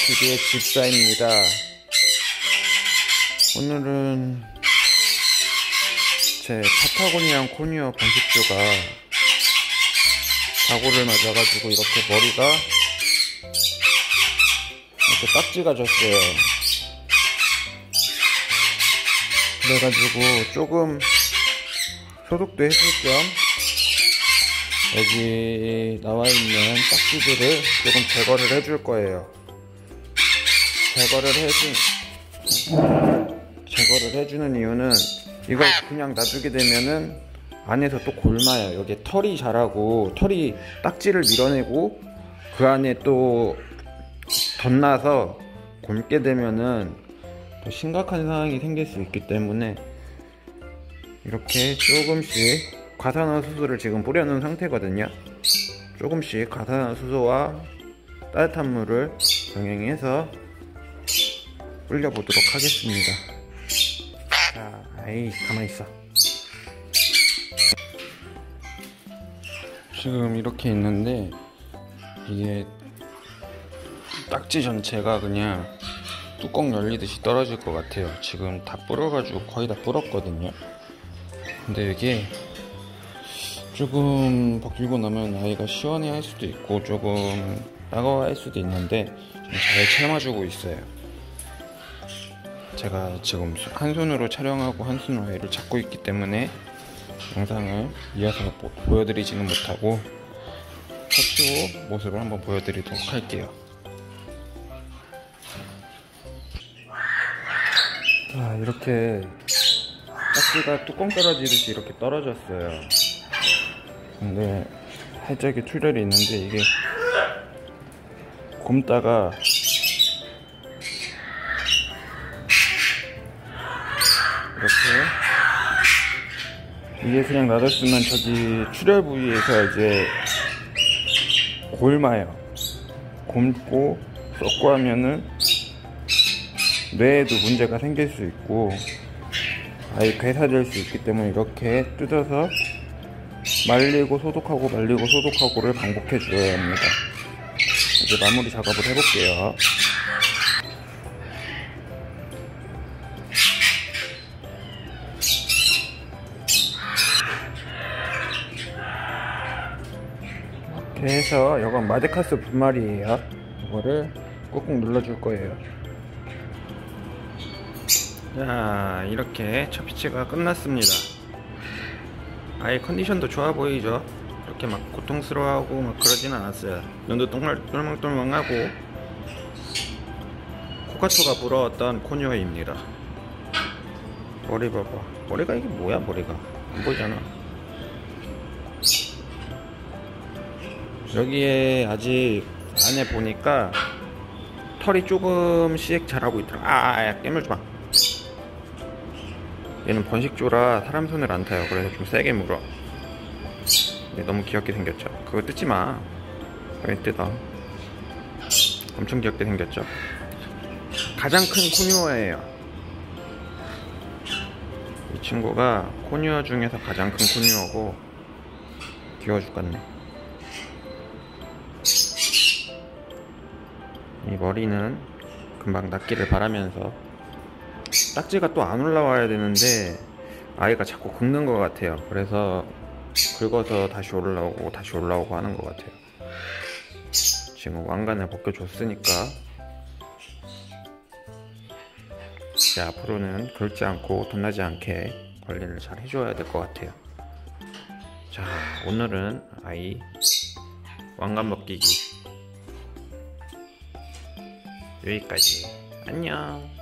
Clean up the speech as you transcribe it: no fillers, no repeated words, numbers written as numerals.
TV의 집사입니다. 오늘은 제 파타고니안 코니어 번식조가 사고를 맞아가지고 이렇게 머리가 이렇게 딱지가 졌어요. 그래가지고 조금 소독도 해줄 겸 여기 나와있는 딱지들을 조금 제거를 해줄 거예요. 제거를 해주는 이유는 이걸 그냥 놔두게 되면은 안에서 또 골마요. 여기에 털이 자라고 털이 딱지를 밀어내고 그 안에 또 덧나서 곪게 되면은 더 심각한 상황이 생길 수 있기 때문에 이렇게 조금씩 과산화수소를 지금 뿌려놓은 상태거든요. 조금씩 과산화수소와 따뜻한 물을 병행해서 뿌려보도록 하겠습니다. 자, 아이 가만히 있어. 지금 이렇게 있는데 이게 딱지 전체가 그냥 뚜껑 열리듯이 떨어질 것 같아요. 지금 다 불어가지고 거의 다 불었거든요. 근데 이게 조금 벗기고 나면 아이가 시원해 할 수도 있고 조금 따가워 할 수도 있는데 잘 참아주고 있어요. 제가 지금 한 손으로 촬영하고 한 손으로 아이를 잡고 있기 때문에 영상을 이어서 보여드리지는 못하고 터치 후 모습을 한번 보여드리도록 할게요. 자, 이렇게 딱지가 뚜껑 떨어지듯이 이렇게 떨어졌어요. 근데 살짝의 출혈이 있는데 이게 곪다가 이렇게 이게 그냥 놔뒀으면 저기 출혈 부위에서 이제 골마요. 곪고 썩고 하면은 뇌에도 문제가 생길 수 있고 아예 괴사될 수 있기 때문에 이렇게 뜯어서 말리고 소독하고 말리고 소독하고를 반복해 주어야 합니다. 이제 마무리 작업을 해볼게요. 이렇게 해서 이건 마데카스 분말이에요. 이거를 꾹꾹 눌러줄 거예요. 자, 이렇게 첫 피치가 끝났습니다. 아예 컨디션도 좋아 보이죠? 그렇게 막 고통스러워하고 막 그러진 않았어요. 눈도 똘망똘망하고 코카토가 부러웠던 코니어입니다. 머리 봐봐. 머리가 이게 뭐야? 머리가 안 보이잖아. 여기에 아직 안에 보니까 털이 조금씩 자라고 있더라. 야, 깨물지마. 얘는 번식조라 사람 손을 안 타요. 그래서 좀 세게 물어. 너무 귀엽게 생겼죠? 그거 뜯지마. 왜 뜯어? 엄청 귀엽게 생겼죠? 가장 큰 코니어예요. 이 친구가 코니어 중에서 가장 큰 코니어고 귀여워 죽겠네. 이 머리는 금방 낫기를 바라면서 딱지가 또 안 올라와야 되는데 아이가 자꾸 긁는 것 같아요. 그래서 긁어서 다시 올라오고 다시 올라오고 하는 것 같아요. 지금 왕관을 벗겨줬으니까 이제 앞으로는 긁지 않고 덧나지 않게 관리를 잘 해줘야 될 것 같아요. 자, 오늘은 아이 왕관 벗기기 여기까지. 안녕.